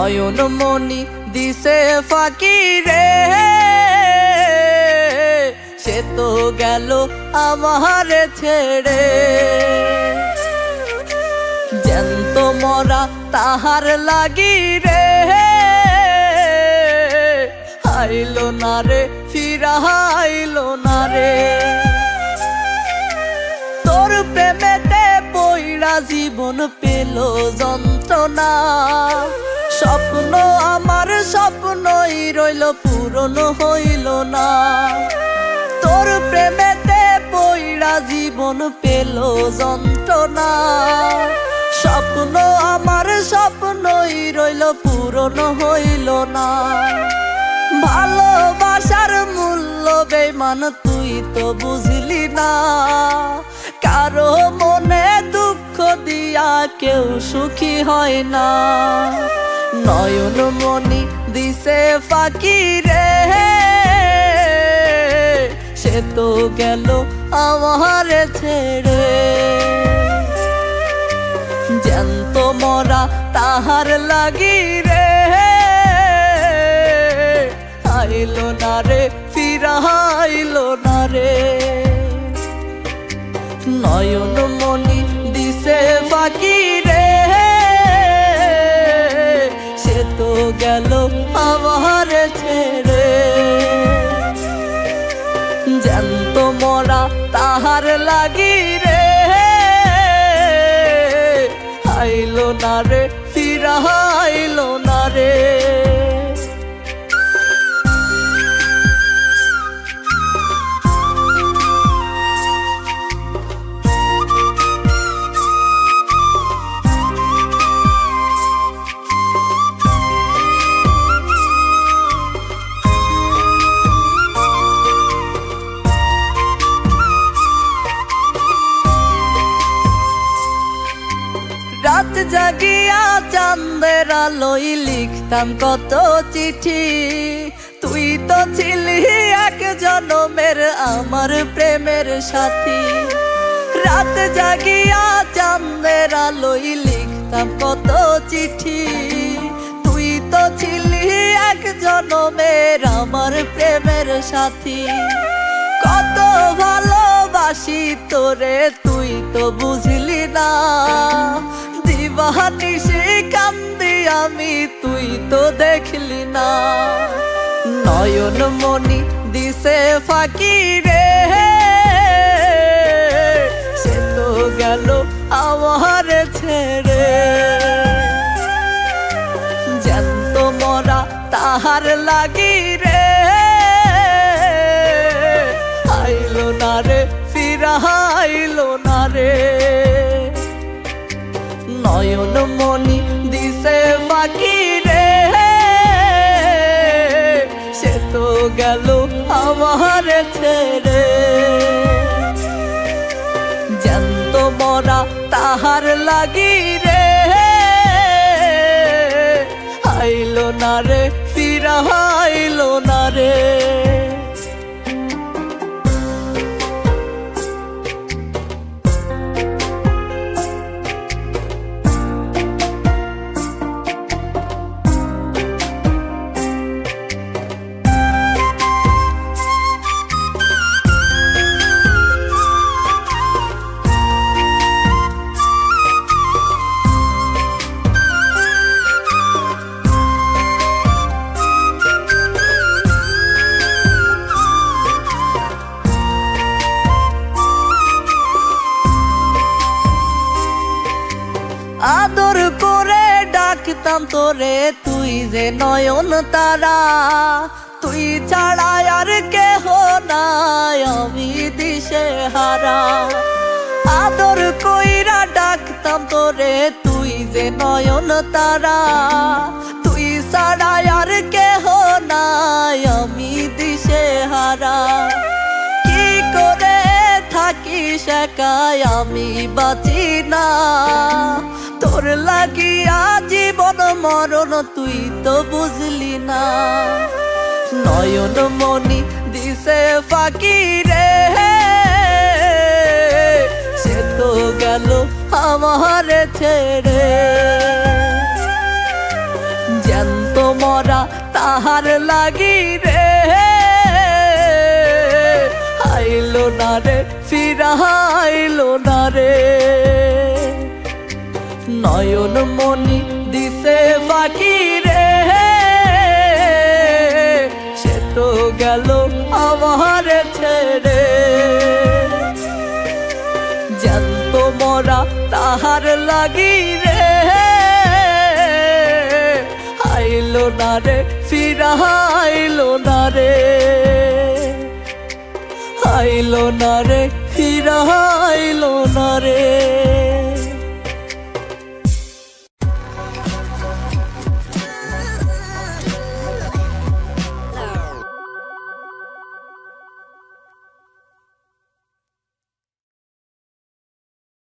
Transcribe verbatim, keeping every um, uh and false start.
নয়ন মনি দিছে ফাঁকি রে, সে তো গেল আমার ছেড়ে। জ্যান্ত মরা তাহার লাগি রে, আইলো না রে ফিরাইলো না রে। তোর প্রেমেতে পইড়া জীবন পেল যন্ত্রণা, স্বপ্ন আমার স্বপ্নই রইল পূরণ হইল না। তোর প্রেমেতে পইড়া জীবন পেল যন্ত্রণা, স্বপ্ন আমার স্বপ্নই রইল পূরণ হইল না। ভালোবাসার মূল্য বেমান তুই তো বুঝলি না, কারো মনে দুঃখ দিয়া কেউ সুখী হয় না। নয়ন মনি দিছে ফাঁকি রে, সে তো গেল আমার ছেড়ে। জ্যান্ত মরা তাহার লাগি রে, আইলো না রে ফিরাইলো না রে। নয়ন মনি দিছে ফাঁকি রে, সে তো গেল আমার ছেড়ে। জ্যান্ত মরা তাহার লাগি রে, আইলো না রে ফিরাইলো না রে। রাত জাগিয়া চাঁদের আলোয় লিখতাম কত চিঠি, তুই তো ছিলি এক জনমের আমার প্রেমের সাথী। রাত জাগিয়া চাঁদের আলোয় লিখতাম কত চিঠি, তুই তো ছিলি এক জনমের আমার প্রেমের সাথী। কত ভালোবাসি তোরে তুই তো বুঝলি না, দিবানিশি কান্দি আমি তুই তো দেখলি না। নয়ন মনি দিছে ফাঁকি রে, সে তো গেল আমার ছেড়ে। জ্যান্ত মরা তাহার লাগি রে, আইলো না রে ফিরাইলো না রে। নয়ন মনি দিছে ফাঁকি রে, সে তো গেল আমার ছেড়ে। জ্যান্ত মরা তাহার লাগি রে, আইলো না রে ফিরাইলো না রে। আদর করে ডাকতাম তোরে তুই যে নয়ন তারা, তুই ছাড়া আর কেহ নাই আমি দিশে হারা। আদর কইরা ডাকতাম তোরে তুই যে নয়ন তারা, তুই ছাড়া আর কেহ নাই আমি দিশে হারা। কি করে থাকিস একাই আমি বাঁচি না, তোর লাগিয়া জীবন মরণ তুই তো বুঝলি না। নয়ন মনি দিছে ফাঁকি রে, সে তো গেল আমার ছেড়ে। তাহার লাগি রে আইলো না রে ফিরাইলো না রে নয়ন মনি দিছে বাকি রে সে তো গেল আমার ছেড়ে জ্যান্ত মরা তাহার লাগি রে আইলো না রে ফিরাইলো না রে আইলো না রে ফিরাইলো না রে।